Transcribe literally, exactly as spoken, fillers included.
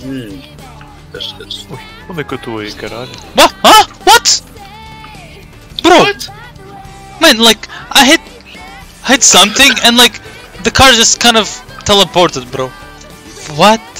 Hum. That's good. Ui, como é que eu estou aí, caralho? What? Huh? What? Bro! What? Man, like, I hit... hit something and like, the car just kind of teleported, bro. What?